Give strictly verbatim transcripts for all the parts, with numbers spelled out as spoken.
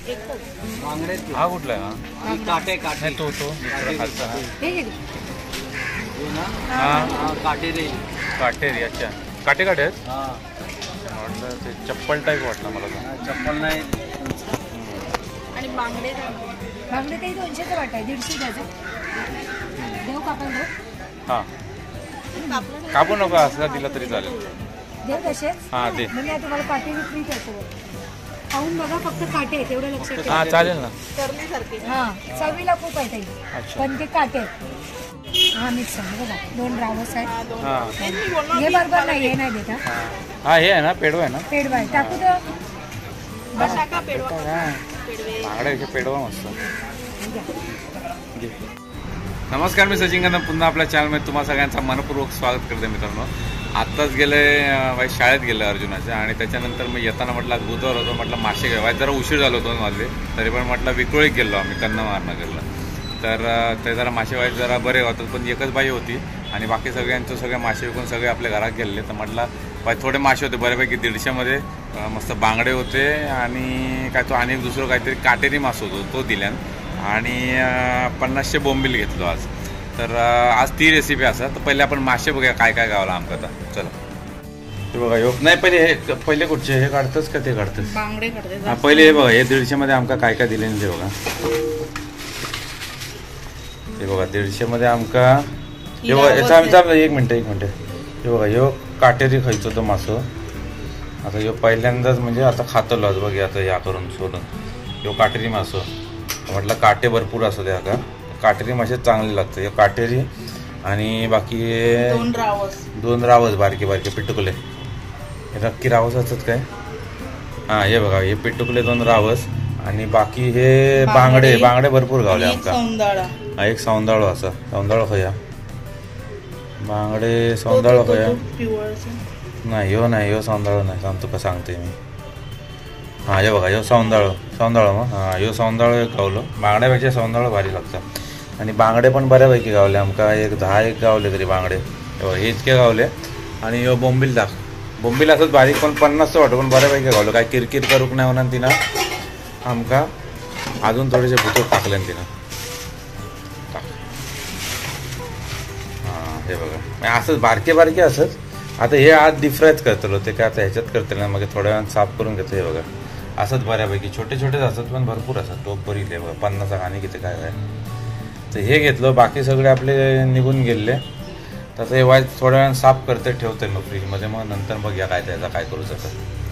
हा कुठला आहे? हा काटे काटे तो तो खालचा हा काटेरी काटेरी. अच्छा काटे काटे आहेत. म्हटलं ते चप्पल टाईप वाटलं मला तर. चप्पल नाही. आणि बांगडे बांगडे काही दोनशेचं वाटाय दीडशे द्यायचं देऊ कापायला. हां कापू नका असला दिला तरी चालेल. देऊ तसेच. हां दे. म्हणजे तुम्हाला काटे फ्री द्यायचं. खाऊन बघा फक्त काटे तेवढं लक्षात ठेवा. हां चालेल ना. हां चवीला खूप आहे ताई पण ते काटे हा मिक्स आहे बघा. दोन रावस आहेत. हां हे बरोबर नाही हे नाही देता. हां हे आहे ना पेडवा आहे ना. पेडवा आहे टाकू तर बांगड्याचे पेडवा मस्त. नमस्कार मी सचिन कदम पुन्हा आपल्या चॅनलमध्ये तुम्हा सगळ्यांचं मनपूर्वक स्वागत करते. मित्रांनो आत्ताच गेले बाई शाळेत गेलं अर्जुनाच्या आणि त्याच्यानंतर मी येताना म्हटलं आज बुधवार होतो म्हटलं मासे घ्यावा. जरा उशीर झालो दोन वाजले तरी पण म्हटलं विक्रोळीत गेलो आम्ही कन्नमारनं गेलो तर ते जरा मासे व्हायचे जरा बरे होतात पण एकच बाई होती आणि बाकी सगळ्यांचं सगळे मासे विकून सगळे आपल्या घरात गेले. तर म्हटलं बाई थोडे मासे होते बऱ्यापैकी दीडशेमध्ये मस्त बांगडे होते आणि काय तो आणि एक दुसरं काहीतरी काटेरी मास होतो तो दिल्यान आणि पन्नासशे बोंबील घेतलो आज. तर आज ती रेसिपी असा. तर पहिले आपण मासे बघूया काय काय गावला आमका आता. चला ते बघा योग नाही पहिले हे पहिले कुठचे हे काढतच का ते काढतच बांगडे काढते. हां पहिले हे बघा हे दीडशेमध्ये आमका काय काय दिले ते बघा. हे बघा दीडशेमध्ये आमका हे बघा याचा आमचा एक मिनटं एक मिनटं हे बघा ह्यो काटेरी खायचो तो मासो. आता ह्यो पहिल्यांदाच म्हणजे आता खातलो आज बघा आता या करून सोडून ह्यो काटेरी मासो. म्हटलं काटे भरपूर असू द्या का काटेरी मासे चांगले लागतं. हे काटेरी आणि बाकी दोन रावस दोन रावस बारके बारके पिटुकले. हे नक्की रावस असतात काय. हां हे बघा हे पिटुकले दोन रावस आणि बाकी हे बांगडे बांगडे भरपूर गावले आमका. हा एक सौंदाळो असा सौंदाळो खया बांगडे सौंदाळो खया नाही ह्यो नाही ह्यो सौंदाळो नाही सांगतो का सांगते मी. हां हे बघा ह्यो सौंदाळो सौंदाळो मग हां ह्यो सौंदाळो एक गावलो. बांगड्यापेक्षा सौंदाळो भारी लागतात आणि बांगडे पण बऱ्यापैकी गावले आमका. एक दहा एक गावले तरी बांगडे हे इतके गावले. आणि ह्यो बोंबील दाख बोंबील असत बारीक पण पन्नासचं वाटतं पण बऱ्यापैकी गावलं. काय किरकिर करूक नाही म्हणून तिनं आमका अजून थोडेसे भुतूर टाकले तिनं. हां हे बघा असंच बारके बारके असंच. आता हे आज डिफ्रायच करतलो ते काय आता ह्याच्यात करतले ना मग थोड्या वेळानं साफ करून घेतो. हे बघा असंच बऱ्यापैकी छोटे छोटेच असतात पण भरपूर असतात. टोप बरी ले बघा पन्नास आणि किती काय काय. तर हे घेतलं बाकी सगळे आपले निघून गेले. तसं हे वाईट थोड्या वेळानं साफ करते ठेवते मग फ्रीजमध्ये मग नंतर बघूया काय त्याचा काय करू शकत.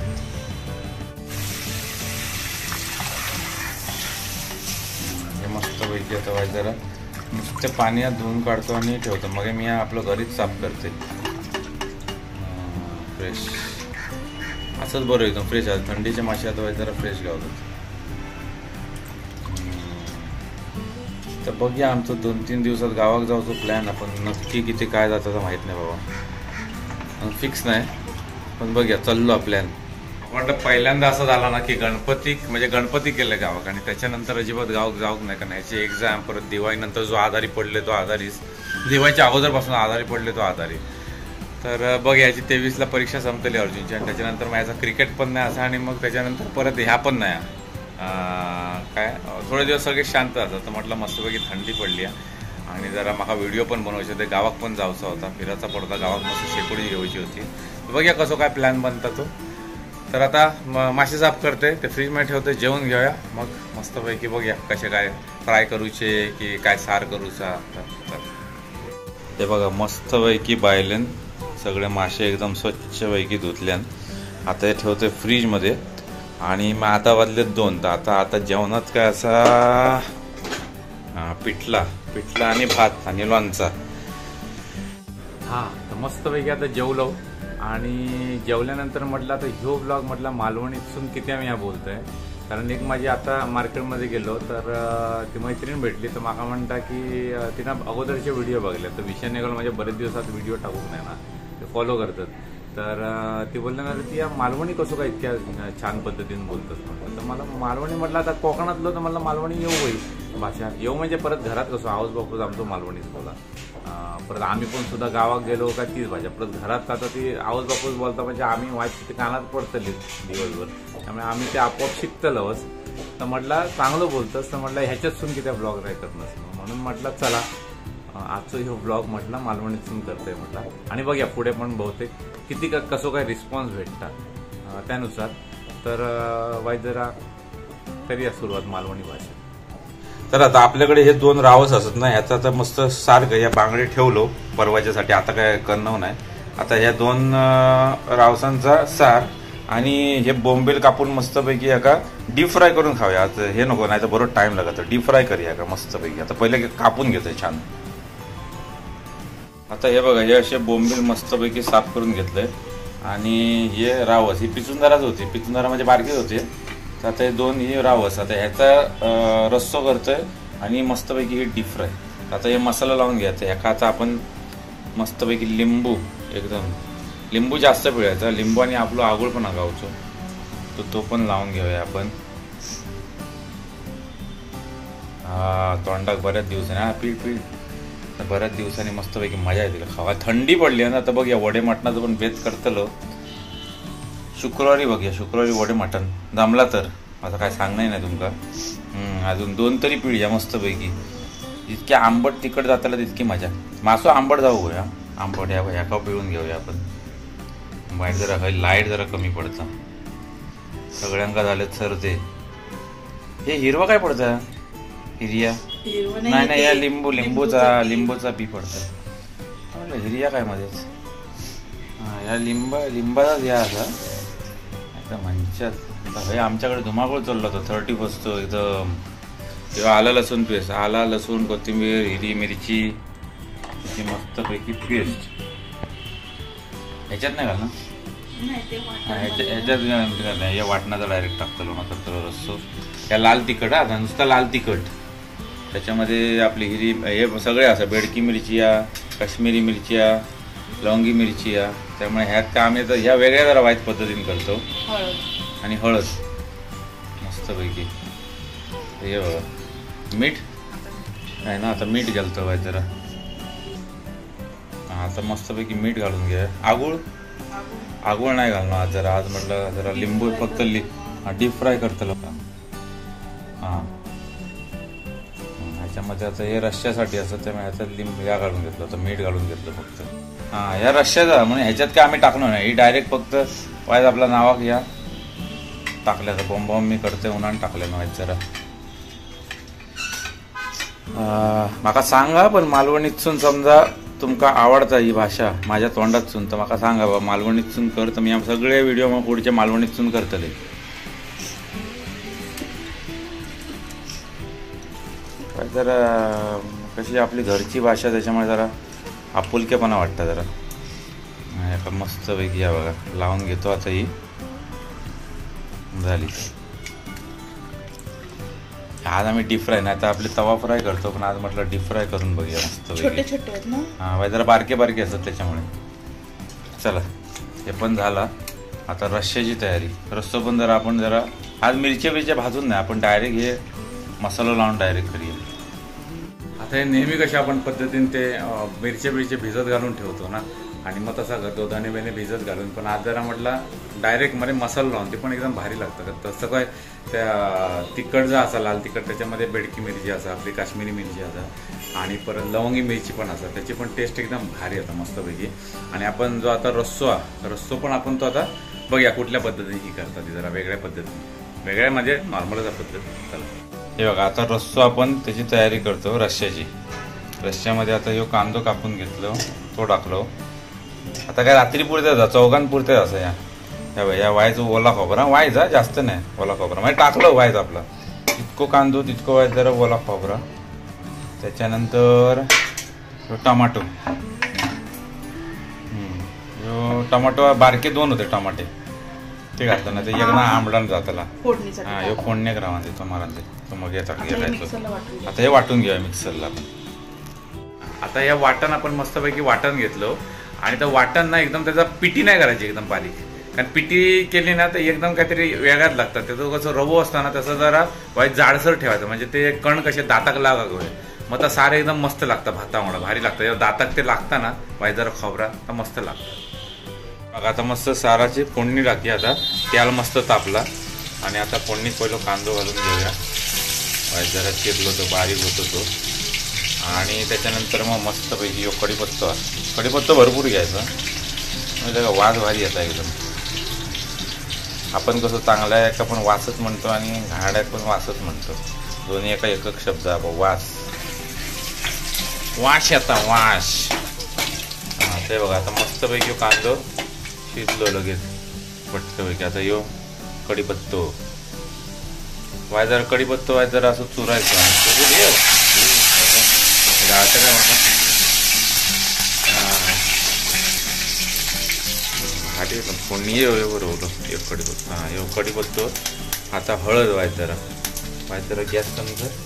हे मस्त पैकी आता वाईट जरा नुसतं पाण्यात धुवून काढतो आणि ठेवतो मग मी आपलं घरीच साफ करते फ्रेश. असंच बरं एकदम फ्रेश आहे. थंडीचे मासे आता जरा फ्रेश गावतात. तर बघूया आमचं दोन तीन दिवसात गावात जाऊचो प्लॅन. आपण नक्की किती काय जातं माहीत नाही बाबा फिक्स नाही पण बघूया चाललो प्लॅन. म्हटलं पहिल्यांदा असं झाला ना की गणपती म्हणजे गणपती केलं गावात आणि त्याच्यानंतर अजिबात गावात जाऊक नाही कारण ह्याची एक्झाम परत दिवाळीनंतर जो आजारी पडले तो आजारीच दिवाळीच्या अगोदरपासून आजारी पडले तो आजारी. तर बघ याची तेवीसला परीक्षा संपलेली अर्जुनची आणि त्याच्यानंतर माझ्या क्रिकेट पण नाही असं आणि मग त्याच्यानंतर परत ह्या पण नाही काय थोडे दिवस सगळे शांत असतात. तर म्हटलं मस्तपैकी थंडी पडली आहे आणि जरा मला व्हिडिओ पण बनवायचे होते. गावात पण जायचा होता फिरायचा पडता गावात मस्त शेकोडी घ्यायची होती. बघूया कसं काय प्लॅन बनता तो. तर आता मासे साफ करते ते फ्रीजमध्ये ठेवते जेवण घेऊया मग मस्तपैकी बघूया कसे काय फ्राय करूचे की काय सार करूचा. ते बघा मस्तपैकी बायलेन सगळे मासे एकदम स्वच्छपैकी धुतल्यान. आता हे ठेवते फ्रीजमध्ये आणि मग आता वाजलेत दोन. तर आता आता जेवणात काय असा पिठला पिठला आणि भात आणि लोणचा. हां तर मस्तपैकी आता जेवलो आणि जेवल्यानंतर म्हटलं आता ह्यो ब्लॉग म्हटलं मालवणीतून किती आम्ही या बोलतो आहे कारण एक माझी आता मार्केटमध्ये गेलो तर ती मैत्रीण भेटली तर माका म्हणता की तिनं अगोदरचे व्हिडिओ बघले तर विषय निघाला म्हणजे बरेच दिवसात व्हिडिओ टाकूक नाही ना ते फॉलो करतात. तर ती बोलल्यानंतर ती या मालवणी कसं काय इतक्या छान पद्धतीने बोलतच म्हटलं. तर मला मालवणी म्हटलं आता कोकणातलो तर मला मालवणी येऊ होईल भाषा येऊ म्हणजे परत घरात कसं आवाज बघतो आमचं मालवणीच बोला. परत आम्ही पण सुद्धा गावात गेलो का तीच भाषा परत घरात आता ती आवाज बापूच बोलता म्हणजे आम्ही वाच ते कानात पडतली दिवसभर त्यामुळे आम्ही ते आपोआप शिकतलंच. तर म्हटलं चांगलं बोलतोस, तर म्हटलं ह्याच्यातून किती ब्लॉग नाही करणार, म्हणून म्हटलं चला आजचं हे ब्लॉग म्हटलं मालवणीतून करतोय म्हटलं. आणि बघूया पुढे पण बहुतेक किती का कसं काय रिस्पॉन्स भेटतात त्यानुसार. तर वाईट जरा करूया सुरुवात मालवणी भाषा. तर आता आपल्याकडे हे दोन रावस असत ना, ह्याचा तर मस्त सारखं या बांगडे ठेवलो परवाच्यासाठी, आता काय करणं नाही. आता ह्या दोन रावसांचा सार आणि हे बोंबील कापून मस्तपैकी एका डीप फ्राय करून खाऊया. आता हे नको, नाही तर बरोबर टाइम लागत, डीप फ्राय करूया का मस्तपैकी. आता पहिले कापून घेतोय छान. आता हे बघा, हे असे बोंबील मस्तपैकी साफ करून घेतलंय. आणि हे रावस ही पिचुंदाराच होती, पिचुंदारा म्हणजे बारकीच होते. तर आता हे दोन ही रावस, आता ह्याचा रस्सो करतोय आणि मस्तपैकी ही डीप फ्राय. आता हे मसाला लावून घ्यायचा. ह्याचा आपण मस्तपैकी लिंबू, एकदम लिंबू जास्त पिळायचा, लिंबू आणि आपलं आगुळ पण गावचो तो तो पण लावून घेऊया आपण. हा तोंडाक बऱ्याच दिवसांनी, हा पीठ पीठ बऱ्याच दिवसांनी मस्तपैकी मजा येते खावा. थंडी पडली ना, तर बघूया वडे मटणाचं पण बेत करतलो शुक्रवारी. बघूया शुक्रवारी वडे मटण जमला तर, असं काय सांगणार नाही तुमका. हम्म अजून दोन तरी पिढ्या मस्तपैकी. जितकी आंबट तिखट जाताला तितकी मजा. मासो आंबट जाऊ या, आंबट या ह्या का पिळून घेऊया आपण. वाईट जरा काही लाईट जरा कमी पडतं सगळ्यांका झाले सर. ते हे हिरवा काय पडतं, हिरिया नाही नाही, या लिंबू लिंबूचा लिंबूचा बी पडतं. म्हटलं हिरिया काय मध्येच, हा या लिंबा लिंबाचाच या असा एकदम मंचात. हे आमच्याकडे धुमाकूळ चालला होता थर्टी फर्स्ट एकदम. तेव्हा आला लसूण पेस्ट, आला लसूण कोथिंबीर हिरी मिरची त्याची मस्तपैकी पेस्ट. ह्याच्यात नाही घाल ना, ह्याच्यात नाही, या वाटणाचा डायरेक्ट टाकतो मात्र तर रस्सो. या लाल तिखट, हा नुसता लाल तिखट, त्याच्यामध्ये आपली हिरी हे सगळे असं बेडकी मिरची या, काश्मीरी मिरची या, लवंगी मिरची या. त्यामुळे ह्यात का आम्ही तर ह्या वेगळ्या जरा वाईट पद्धतीने करतो. आणि हळद मस्तपैकी. हे बघा मीठ नाही ना, आता मीठ घालतो वाईट जरा. आता मस्तपैकी मीठ घालून घ्या. आगुळ आगुळ नाही घालणार आज जरा, आज म्हटलं जरा लिंबू फक्त लि डीप फ्राय करतो लोक. हां ह्याच्यामध्ये आता हे रश्श्यासाठी असतं, त्यामुळे ह्याच्यात लिंबू या घालून घेतलं होतं, मीठ घालून घेतलं फक्त. हां या रश्श्याचा म्हणजे ह्याच्यात काय आम्ही टाकणार नाही, ही डायरेक्ट फक्त वाईज आपला नावाक या टाकल्याचं. बॉम्ब बॉम्ब मी करते उन्हान टाकल्या ना वाईज जरा. म्हाका सांगा पण मालवणीतसून समजा तुमका आवडता ही भाषा माझ्या तोंडातसून, तर म्हाका सांगा बा मालवणीतसून कर, तर मी सगळे व्हिडिओ मग पुढच्या मालवणीतसून करतले. जरा कशी आपली घरची भाषा, त्याच्यामुळे जरा आपुलकेपणा वाटतं जरा. मस्त पैकी या बघा लावून घेतो. आता ही झाली. आज आम्ही डीप फ्राय नाही तर आपले तवा फ्राय करतो, पण आज म्हटलं डीप फ्राय करून बघूया मस्त पैकी. हा जरा बारके बारके असतात त्याच्यामुळे. चला हे पण झाला. आता रश्श्याची तयारी. रस्सो पण जरा आपण जरा आज मिरच्या बिरच्या भाजून नाही, आपण डायरेक्ट हे मसाला लावून डायरेक्ट करूया. आता हे नेहमी कशा आपण पद्धतीने ते मिरच्या बिरचे भिजत घालून ठेवतो ना, आणि मग तसा करतो धणे बेणे भिजत घालून. पण आज जरा म्हटलं डायरेक्ट मध्ये मसाला लावून, ते पण एकदम भारी लागतं. तसं काय त्या तिखट जो असा लाल तिखट, त्याच्यामध्ये बेडकी मिरची असा, आपली काश्मीरी मिरची असा, आणि परत लवंगी मिरची पण असा, त्याची पण टेस्ट एकदम भारी येतं मस्तपैकी. आणि आपण जो आता रस्सो आहे, रस्सो पण आपण तो आता बघूया कुठल्या पद्धतीने ही करतात, जरा वेगळ्या पद्धतीने. वेगळ्या म्हणजे नॉर्मलच पद्धत. चला हे बघा आता रस्सो आपण त्याची तयारी करतो रश्श्याची. रश्श्यामध्ये आता ह्यो कांदो कापून घेतलो, तो टाकलो. आता काय रात्री पुरते जा चौघांपुरते असं या या या वायचा ओला खोबरा, वायचा जास्त नाही ओला खोबरा म्हणजे टाकलं वायचा आपला जितको कांदो तितको वायचा जरा ओला खोबरा. त्याच्यानंतर टमाटो, यो टमाटो बारके दोन होते टमाटे ते घातलं ना, ते एक ना आंबडान जाताला. हा ह्यो फोडण्याक रावा देतो मला तो मग याचा घ्यायचो. आता हे वाटून घेऊया मिक्सरला. आता या वाटण आपण मस्तपैकी वाटण घेतलं, आणि तर वाटण ना एकदम त्याचा पिटी नाही करायची एकदम बारीक, कारण पिटी केली ना तर एकदम काहीतरी वेगळाच लागतात. त्याचं कसं रवो असताना तसं जरा वाईट जाडसर ठेवायचं, म्हणजे ते कण कसे दाताक लागावे, मग तर सारे एकदम मस्त लागतं भातामुळे, भारी लागतं. दाताक ते लागतं ना वाईट जरा खोबरा तर मस्त लागतं. बघा आता मस्त साराची फोडणी टाकली. आता त्याला मस्त तापला, आणि आता फोडणीत पहिलं कांदो घालून घेऊया. जरा चिरलो तो बारीक होतो तो. आणि त्याच्यानंतर मग मस्तपैकी यो कढीपत्ता कढीपत्ता भरपूर घ्यायचा म्हणजे वास भारी येता एकदम. आपण कसं चांगला आहे का पण वासच म्हणतो आणि घाड्यात पण वासच म्हणतो. दोन्ही एका एकच शब्द आपण वास वास येता वास. हां ते बघा आता मस्तपैकी कांदो शिजलो लगेच पटकनपैकी. आता यो कढीपत्तो वाय जरा कढीपत्तो वाय जरा असं चुरायचं आणि आता काय म्हणतात हाटे पण फोडणी ये बरोबर एक कढीपत्तो. हां यो कढीपत्तो. आता हळद वाय जरा वाय जरा गॅस कमी कर.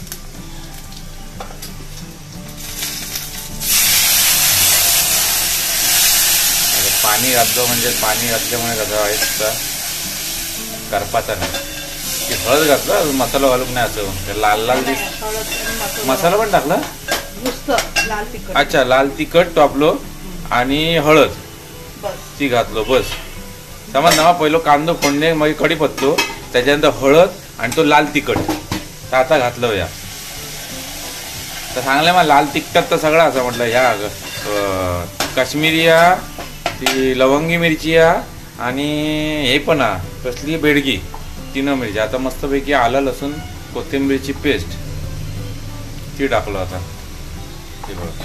पाणी घातलं म्हणजे पाणी घातल्यामुळे कसं व्हायचा करपाचा नाही. की हळद घातलं मसाला घालून नाही असं लाल लाल दिस. मसाला पण टाकला. अच्छा लाल तिखट टाकलो आणि हळद ती घातलो बस. समज ना पहिलं कांदो फोडणे मग कढीपत्तो त्याच्यानंतर हळद आणि तो लाल तिखट तर आता घातलं या. तर सांगलं मग लाल तिखट तर सगळं असं म्हटलं ह्या काश्मीरिया ती लवंगी मिरची आणि हे पण कसली बेडगी तीन मिरची. आता मस्तपैकी आलं लसूण कोथिंबीरची पेस्ट ती टाकलो आता ते बघा.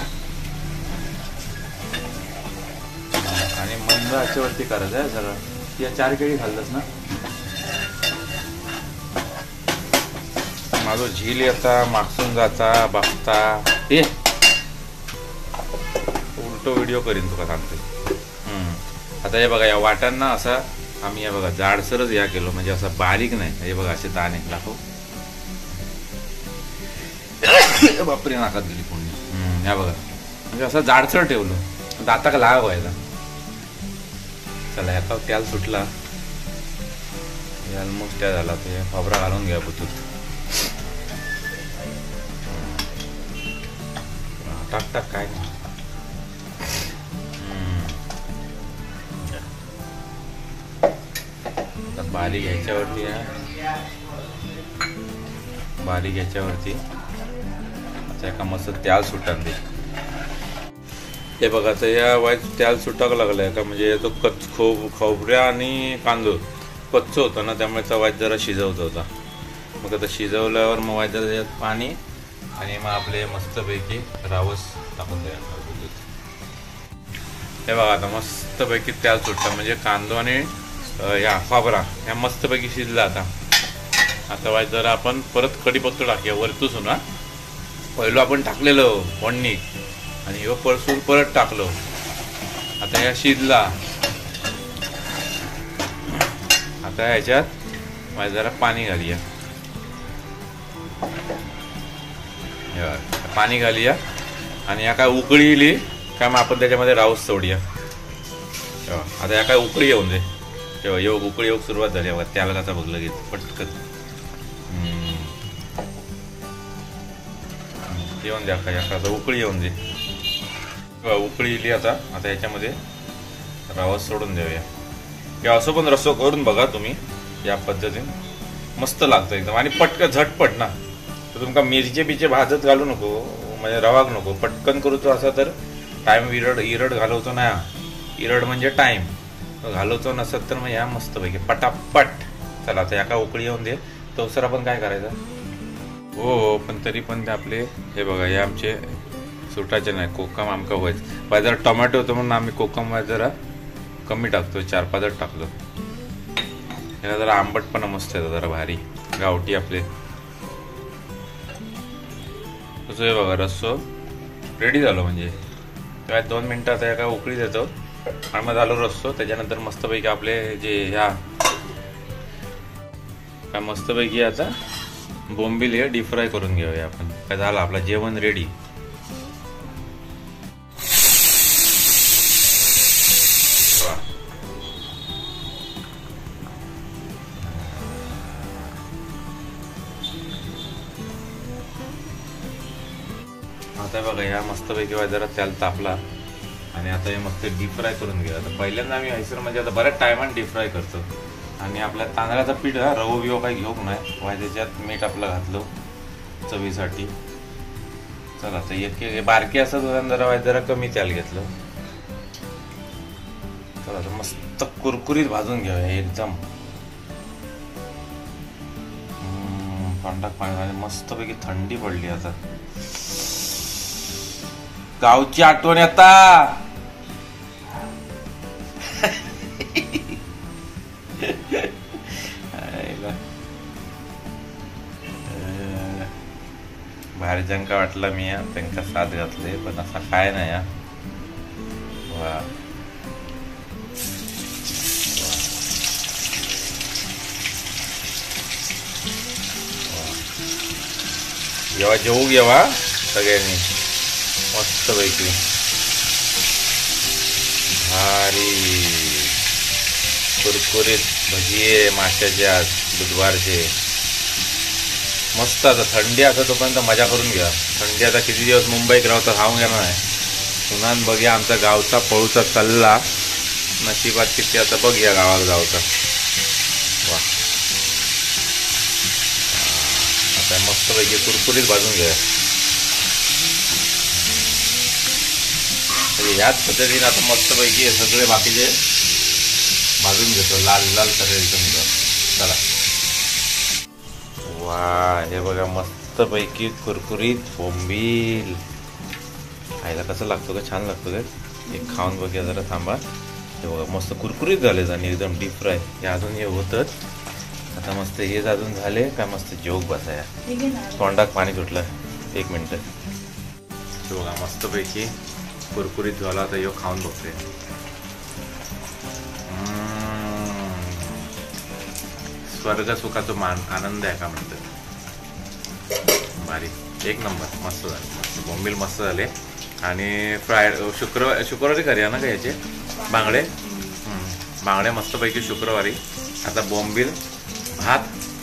आणि मंद आचेवरती करायचं आहे सगळं. या चार केळी खाल्लंच ना माझं झील येता मागसून जाता बघता हे उलटो व्हिडिओ करीन तुका सांगते. आता हे बघा या वाटांना असा आम्ही या बघा जाडसरच या केलो म्हणजे असा बारीक नाही. हे बघा असे दाणे दाखव बापरे नाकात गेली फोडणी. या बघा म्हणजे असं जाडसर ठेवलं दाताक लाग व्हायला. चला याचा त्याल सुटला ऑलमोस्ट त्या झाला ते फाबरा घालून घ्या बुतूत. टाक टाक काय नाही. बारीक ह्याच्यावरती बारीक ह्याच्यावरती आता एका मस्त त्याल सुटान दे. हे बघा तर या वाईट त्याल सुटाक लागलाय का म्हणजे तो कच खोब खोबऱ्या आणि कांदो कच्च होतं ना त्यामुळे तो वाईट जरा शिजवत होता. मग आता शिजवल्यावर मग वाईट जरा त्याच्यात पाणी आणि मग आपले मस्तपैकी रावस टाकून द्या. हे बघा आता मस्तपैकी त्याल सुटला म्हणजे कांदो आणि या फाबरा ह्या मस्तपैकी शिजला. आता आता वाईट जरा आपण परत कढीपत्ता टाकूया वरतून ना. पहिलं आपण टाकलेलं फोडणी आणि ह्यो परसून परत टाकलो. आता ह्या शिजला. आता ह्याच्यात वाईट जरा पाणी घालूया. पाणी घालूया आणि या काय उकळी येईल काय मग आपण त्याच्यामध्ये राऊस सोडूया. आता या काय उकळी येऊन दे. तेव्हा योग उकळी योग सुरुवात झाली बघा त्याला कसा बघलं घेत पटकन येऊन द्या काय आता उकळी येऊन दे. उकळी येली आता आता याच्यामध्ये रावस सोडून देऊया. किंवा असं पण रस्सो करून बघा तुम्ही या पद्धतीने मस्त लागतं एकदम आणि पटकन झटपट ना. तर तुमका मिरचे बिचे भाजत घालू नको म्हणजे रवाग नको पटकन करूचो असा तर टाइम इरड इरड घालवतो ना. इरड म्हणजे टाइम घालवतो नसत तर मग या मस्तपैकी पटापट. चला आता या का उकळी येऊन दे तवसर आपण काय करायचं. हो हो पण तरी पण ते आपले हे बघा हे आमचे सुटाचे नाही कोकम आमका व्हायचं पाहिजे. जरा टोमॅटो होतं म्हणून आम्ही कोकम वाय जरा कमी टाकतो चार पाचच टाकलो. ह्याला जरा आंबटपणा मस्त येतं जरा भारी गावठी आपले. तसं हे बघा रस्सो रेडी झालो म्हणजे काय दोन मिनटं आता या काय उकळी देतो आणि मग झालो रस्सो. त्याच्यानंतर मस्तपैकी आपले जे ह्या काय मस्तपैकी आता बोंबील हे डीप फ्राय करून घेऊया आपण. काय झालं आपलं जेवण रेडी. आता बघा ह्या मस्तपैकी जरा त्याला तापला आणि आता हे मस्त डीप फ्राय करून घ्या. आता पहिल्यांदा आम्ही हैसर म्हणजे आता बऱ्याच टायमाने डीप फ्राय करतो आणि आपल्या तांदळाचा पीठ हा रवो बिवो काही घेऊक नाही वाय त्याच्यात मीठ आपलं घातलं चवीसाठी. चला तर एक बारकी असं जरा वाय जरा कमी तेल घेतलं. चला तर मस्त कुरकुरीत भाजून घ्यावं एकदम. थंडाक पाणी मस्तपैकी थंडी पडली आता. गावची आठवण येता. भारीजंका वाटला मी त्यांना साथ घातले पण असा काय नाही. वा जेव्हा जेवू घेवा सगळ्यांनी मस्त पैकी. भारी कुरकुरीत भजी माशाचे आज बुधवारचे मस्त. आता थंडी असं तोपर्यंत मजा करून घ्या. थंडी आता किती दिवस मुंबईत राहू तर खाऊन घेणार नाही. पुन्हा बघूया आमचा गावचा पळूचा चालला नशिबात किती आता बघूया गावात जाऊचा. वा आता मस्तपैकी कुरकुरीत भाजून घ्या. याच पद्धतीने आता मस्तपैकी सगळे बाकीचे भाजून घेतो लाल लाल सगळे एकदम. चला वा हे बघा मस्तपैकी कुरकुरीत बोंबील खायला कसं लागतो का छान लागतो का. एक खाऊन बघूया जरा थांबा. हे बघा मस्त कुरकुरीत झाले आणि एकदम डीप फ्राय. हे अजून हे होतच. आता मस्त हे अजून झाले काय मस्त जोग बसाया. तोंडात पाणी सुटलं. एक मिनटं. हे बघा मस्तपैकी कुरकुरीत झाला. आता यो खाऊन बघते. स्वर्ग सुखाचा मान आनंद आहे का म्हणतात. भारी एक नंबर मस्त झाले. मस्त बोंबील मस्त झाले. आणि फ्राय शुक्रवार शुक्रवारी करूया ना का याचे बांगडे. बांगडे मस्तपैकी शुक्रवारी. आता बोंबील भात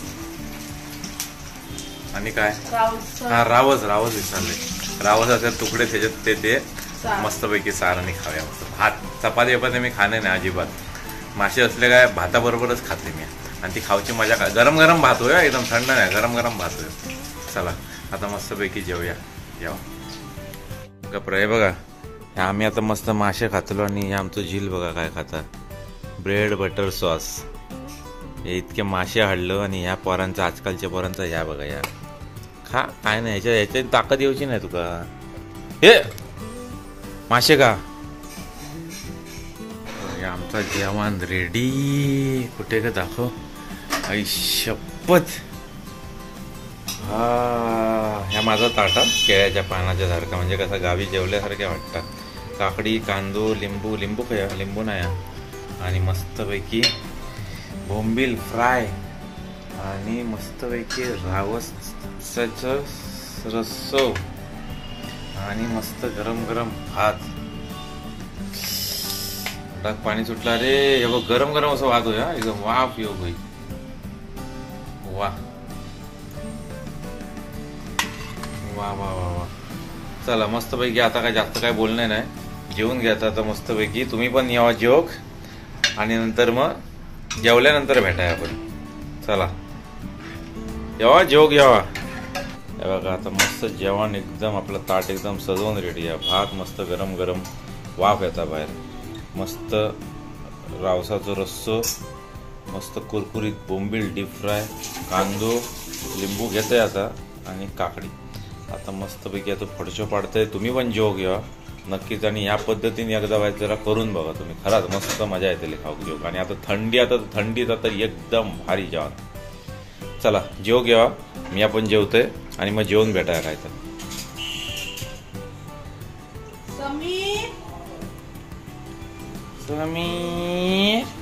आणि काय हा रावस रावस विसरले. रावस असेल तुकडे त्याच्यात ते ते मस्तपैकी साराने खाऊया. मस्त भात चपाती वपाती मी खाणे नाही अजिबात. मासे असले काय भाताबरोबरच खाते मी. आणि ती खाऊची मजा काय. गरम गरम भात होय एकदम थंड नाही गरम गरम भात होय. चला आता मस्तपैकी जेवूया. जेवा गप्र हे बघा. आम्ही आता मस्त मासे खातलो आणि हे आमचं झील बघा काय खाता. Bread butter sauce. हे इतके मासे हाडलो आणि ह्या पोरांचा आजकालच्या पोरांचा ह्या बघा या खा काय नाही. ह्याच्या ह्याच्या ताकद येऊची नाही तुका. हे मासे का आमचा जेवण रेडी. कुठे का दाखव आई शपथ. हा ह्या माझा ताटा केळ्याच्या पानाच्या सारखा म्हणजे कसा गावी जेवल्यासारख्या वाटतात. काकडी कांदो लिंबू लिंबू काय लिंबू नाही. आणि मस्तपैकी बोंबील फ्राय आणि मस्तपैकी रावसाचं रस्सो आणि मस्त गरम गरम भात. टाक पाणी सुटला रे. हे बघ गरम गरम असं भात होया एकदम वाफ योग होई. वा वा वा वा वा. चला मस्तपैकी आता काय जास्त काय बोलणे नाही. जेवून घ्या आता मस्तपैकी. तुम्ही पण यावा जेवक आणि नंतर मग जेवल्यानंतर भेटाय आपण. चला यावा जेवक यावा. हे बघा आता मस्त जेवण एकदम आपलं ताट एकदम सजवून रेडी आहे. भात मस्त गरम गरम वाफ येता बाहेर. मस्त रावसाचं रस्सो मस्त कुरकुरीत बोंबील डीप फ्राय कांदो लिंबू घेते आता आणि काकडी. आता मस्तपैकी आता फडशो पाडतंय. तुम्ही पण जेव घ्या नक्कीच. आणि या पद्धतीने एकदा व्हायचं जरा करून बघा तुम्ही. खरंच मस्त मजा येते खाऊ जेव. आणि आता थंडी आता थंडीत आता एकदम भारी जेवण. चला जेव घ्या. मी आपण जेवतोय आणि मग जेवून भेटाय काय तर. समीर